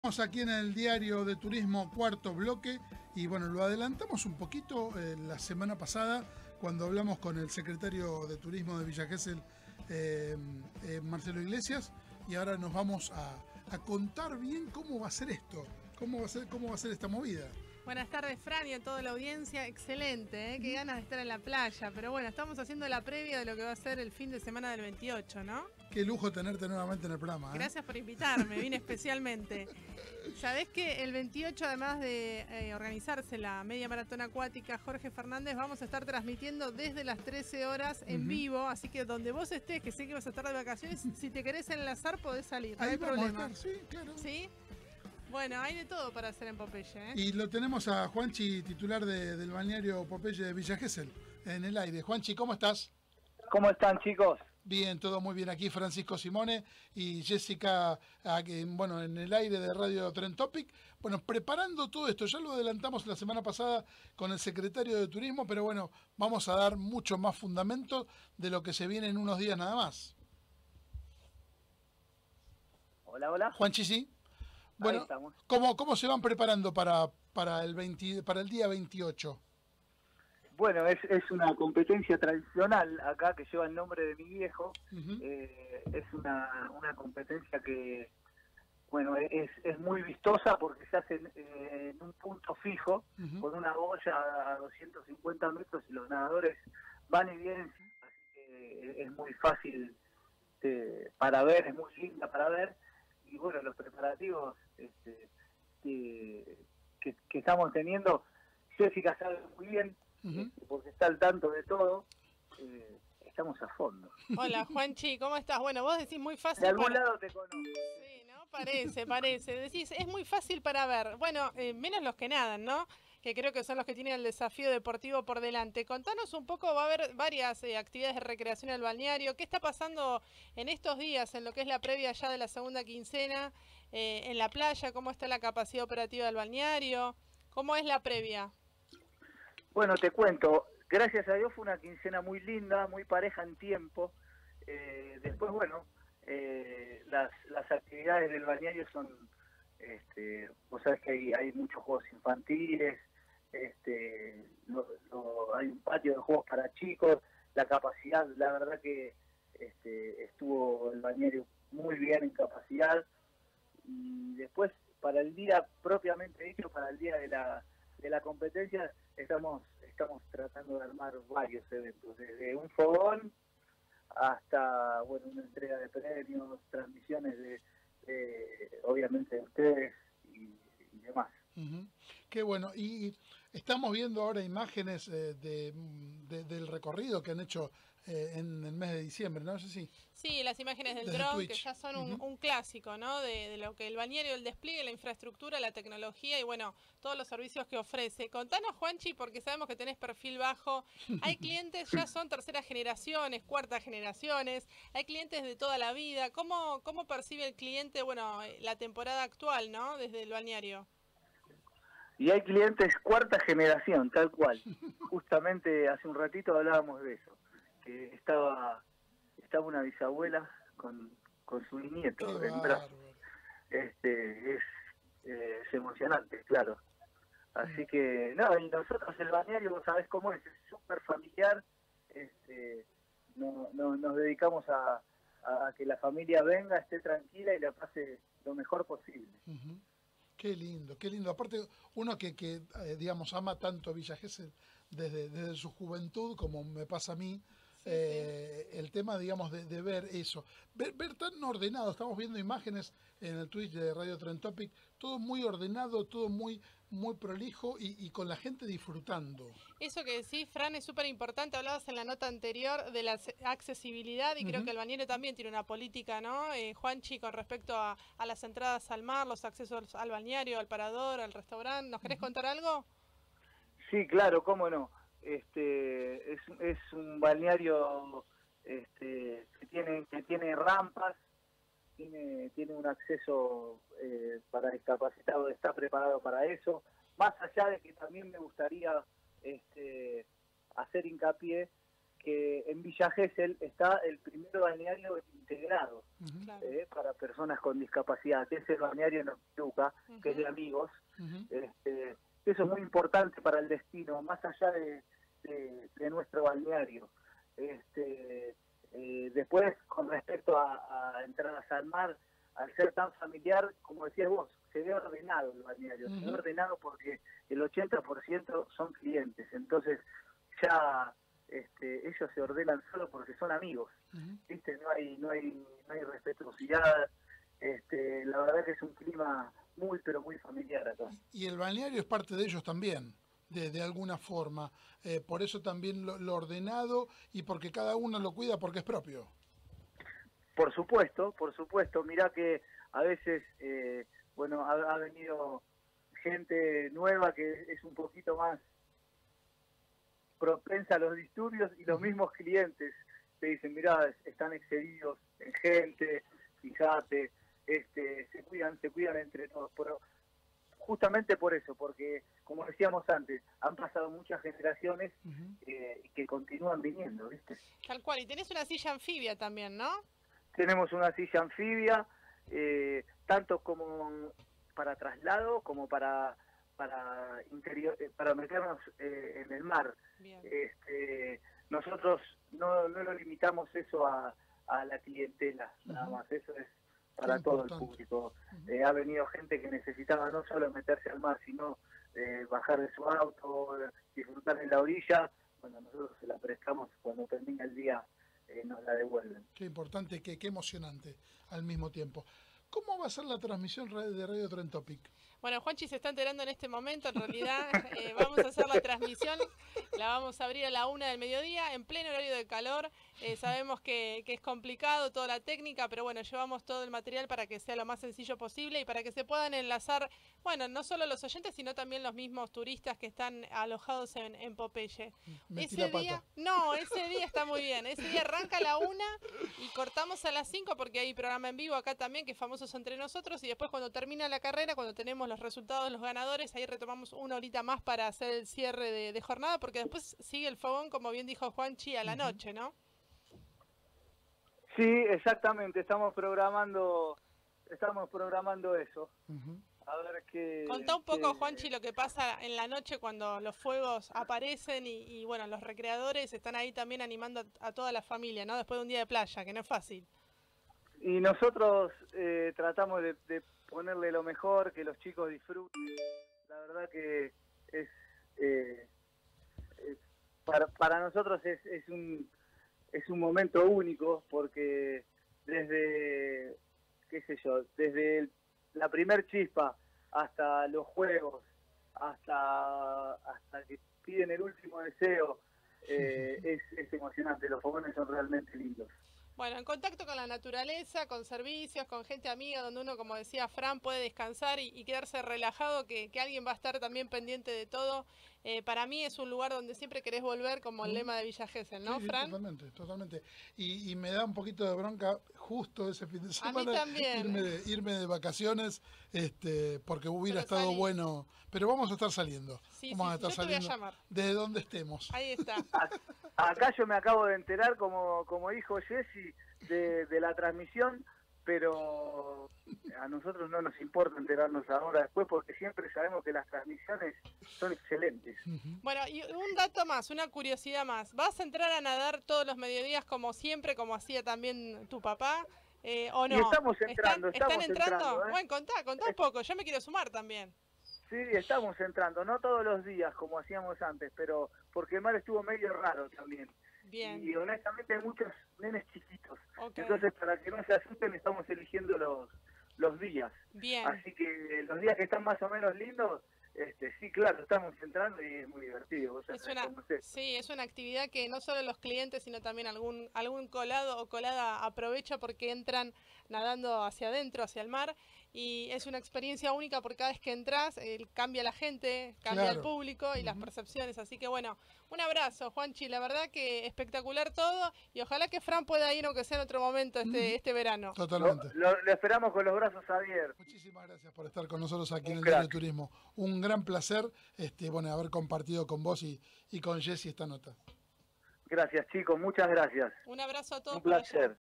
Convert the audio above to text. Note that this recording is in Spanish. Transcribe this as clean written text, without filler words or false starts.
Estamos aquí en el diario de turismo Cuarto Bloque y bueno, lo adelantamos un poquito la semana pasada cuando hablamos con el secretario de Turismo de Villa Gesell, Marcelo Iglesias, y ahora nos vamos a contar bien cómo va a ser esto, cómo va a ser esta movida. Buenas tardes, Fran, y a toda la audiencia. Excelente, ¿eh? Qué ganas de estar en la playa. Pero bueno, estamos haciendo la previa de lo que va a ser el fin de semana del 28, ¿no? Qué lujo tenerte nuevamente en el programa, ¿eh? Gracias por invitarme, vine especialmente. Sabés que el 28, además de organizarse la media maratón acuática Jorge Fernández, vamos a estar transmitiendo desde las 13 horas en vivo. Así que donde vos estés, que sé que vas a estar de vacaciones, si te querés enlazar podés salir, no Ahí hay vamos problema. a estar, sí, claro. ¿Sí? Bueno, hay de todo para hacer en Popeye, ¿eh? Y lo tenemos a Juanchi, titular del balneario Popeye de Villa Gesell, en el aire. Juanchi, ¿cómo estás? ¿Cómo están, chicos? Bien, todo muy bien. Aquí Francisco Simone y Jessica, bueno, en el aire de Radio Trend Topic. Bueno, preparando todo esto, ya lo adelantamos la semana pasada con el secretario de Turismo, pero bueno, vamos a dar mucho más fundamento de lo que se viene en unos días nada más. Hola, hola. Juanchi, sí. Bueno, ahí estamos. ¿cómo se van preparando para el día 28? Bueno, es una competencia tradicional acá que lleva el nombre de mi viejo. Es una competencia que, bueno, es muy vistosa porque se hace en un punto fijo, con una boya a 250 metros y los nadadores van y vienen. Así que es muy fácil para ver, es muy linda para ver. Y bueno, los preparativos que estamos teniendo, Jessica sabe muy bien, porque está al tanto de todo. Estamos a fondo. Hola, Juanchi, ¿cómo estás? Bueno, vos decís muy fácil. De algún lado te conozco. Sí, ¿no? Parece. Decís, es muy fácil para ver. Bueno, menos los que nadan, ¿no? Que creo que son los que tienen el desafío deportivo por delante. Contanos un poco, va a haber varias actividades de recreación en el balneario. ¿Qué está pasando en estos días, en lo que es la previa ya de la segunda quincena, en la playa? ¿Cómo está la capacidad operativa del balneario? ¿Cómo es la previa? Bueno, te cuento. Gracias a Dios fue una quincena muy linda, muy pareja en tiempo. Después, bueno, las actividades del balneario son, vos sabés que hay muchos juegos infantiles, hay un patio de juegos para chicos, la capacidad, la verdad que estuvo el balneario muy bien en capacidad. Y después, para el día propiamente dicho, para el día de la competencia, estamos tratando de armar varios eventos, desde un fogón hasta, bueno, una entrega de premios, transmisiones de obviamente de ustedes y demás. Qué bueno. Y estamos viendo ahora imágenes del recorrido que han hecho en el mes de diciembre, ¿no? Sí, las imágenes del desde dron, Twitch, que ya son un clásico, ¿no? De lo que el balneario, el despliegue, la infraestructura, la tecnología y, bueno, todos los servicios que ofrece. Contanos, Juanchi, porque sabemos que tenés perfil bajo. Hay clientes, ya son terceras generaciones, cuartas generaciones, hay clientes de toda la vida. ¿Cómo percibe el cliente, bueno, la temporada actual, ¿no? Desde el balneario. Y hay clientes cuarta generación, tal cual. Justamente hace un ratito hablábamos de eso, que estaba una bisabuela con su nieto en brazos. Es emocionante, claro. Así que, no, y nosotros el balneario, vos sabés cómo es súper familiar. Nos dedicamos a que la familia venga, esté tranquila y la pase lo mejor posible. Qué lindo, qué lindo. Aparte, uno que digamos, ama tanto Villa Gesell desde su juventud, como me pasa a mí, el tema, digamos, de ver eso. Ver tan ordenado, estamos viendo imágenes en el Twitch de Radio Trend Topic, todo muy ordenado, todo muy prolijo y con la gente disfrutando. Eso que decís, Fran, es súper importante. Hablabas en la nota anterior de la accesibilidad y creo que el balneario también tiene una política, ¿no? Juanchi, con respecto a las entradas al mar, los accesos al balneario, al parador, al restaurante. ¿Nos querés contar algo? Sí, claro, cómo no. Es un balneario que tiene rampas, tiene un acceso para discapacitados, está preparado para eso. Más allá de que también me gustaría hacer hincapié que en Villa Gesell está el primer balneario integrado Claro. para personas con discapacidad, que es el balneario Noctiluca, que es de amigos. Eso es muy importante para el destino, más allá de nuestro balneario. Después, con respecto a entradas al mar, al ser tan familiar, como decías vos, se ve ordenado el balneario, se ve ordenado porque el 80% son clientes, entonces ya ellos se ordenan solo porque son amigos, ¿viste? No hay respetuosidad, la verdad que es un clima muy, pero muy familiar acá. Y el balneario es parte de ellos también, de alguna forma. Por eso también lo ordenado y porque cada uno lo cuida porque es propio. Por supuesto. Mirá que a veces, ha venido gente nueva que es un poquito más propensa a los disturbios y los mismos clientes te dicen, mirá, están excedidos en gente, fíjate, se cuidan entre todos. Pero justamente por eso, porque como decíamos antes, han pasado muchas generaciones que continúan viniendo, ¿viste? Tal cual, y tenés una silla anfibia también, ¿no? Tenemos una silla anfibia, tanto como para traslado como para interior, para meternos en el mar. Bien. Nosotros no lo limitamos eso a la clientela, nada más, eso es para todo el público. Ha venido gente que necesitaba no solo meterse al mar, sino bajar de su auto, disfrutar en la orilla. Bueno, nosotros se la prestamos, cuando termina el día nos la devuelven. Qué importante, qué emocionante al mismo tiempo. ¿Cómo va a ser la transmisión de Radio Trend Topic? Bueno, Juanchi se está enterando en este momento, en realidad vamos a hacer la transmisión, la vamos a abrir a la 1 del mediodía, en pleno horario de calor. Sabemos que es complicado toda la técnica, pero bueno, llevamos todo el material para que sea lo más sencillo posible y para que se puedan enlazar, bueno, no solo los oyentes, sino también los mismos turistas que están alojados en Popeye. Ese día está muy bien, ese día arranca a la 1 y cortamos a las 5 porque hay programa en vivo acá también, que es Famosos Entre Nosotros, y después cuando termina la carrera, cuando tenemos los resultados de los ganadores, ahí retomamos una horita más para hacer el cierre de jornada, porque después sigue el fogón, como bien dijo Juanchi, a la noche, ¿no? Sí, exactamente, estamos programando eso. A ver qué... Contá un poco, Juanchi, lo que pasa en la noche cuando los fuegos aparecen y bueno, los recreadores están ahí también animando a toda la familia, ¿no? Después de un día de playa, que no es fácil. Y nosotros tratamos de ponerle lo mejor, que los chicos disfruten. La verdad que es para nosotros es un momento único, porque desde, desde la primer chispa hasta los juegos, hasta que piden el último deseo, es emocionante. Los fogones son realmente lindos. Bueno, en contacto con la naturaleza, con servicios, con gente amiga, donde uno, como decía Fran, puede descansar y quedarse relajado, que alguien va a estar también pendiente de todo. Para mí es un lugar donde siempre querés volver, como el lema de Villa Gesell, ¿no, sí, Fran? Totalmente. Y me da un poquito de bronca justo ese fin de semana. A mí también. Irme de vacaciones, porque hubiera estado bueno. Pero vamos a estar saliendo. Vamos a estar saliendo. Te voy a llamar. Desde donde estemos. Ahí está. Acá yo me acabo de enterar, como dijo Jessy, de la transmisión, pero a nosotros no nos importa enterarnos ahora después, porque siempre sabemos que las transmisiones son excelentes. Bueno, y un dato más, una curiosidad más. ¿Vas a entrar a nadar todos los mediodías como siempre, como hacía también tu papá? ¿O no? Y estamos entrando, ¿Están entrando? ¿eh? Bueno, contá un poco, yo me quiero sumar también. Sí, estamos entrando, no todos los días como hacíamos antes, pero porque el mar estuvo medio raro también. Bien. Y honestamente hay muchos nenes chiquitos. Okay. Entonces, para que no se asusten, estamos eligiendo los días. Bien. Así que los días que están más o menos lindos, sí, claro, estamos entrando y es muy divertido. Es una actividad que no solo los clientes, sino también algún colado o colada aprovecha porque entran nadando hacia adentro, hacia el mar, y es una experiencia única porque cada vez que entras cambia la gente, cambia el público y las percepciones. Así que bueno, un abrazo, Juanchi, la verdad que espectacular todo, y ojalá que Fran pueda ir, aunque sea en otro momento este verano. Totalmente. Lo esperamos con los brazos abiertos. Muchísimas gracias por estar con nosotros aquí en el Diario de Turismo. Un gran placer haber compartido con vos y con Jessy esta nota. Gracias chicos, muchas gracias. Un abrazo a todos. Un por allá. placer.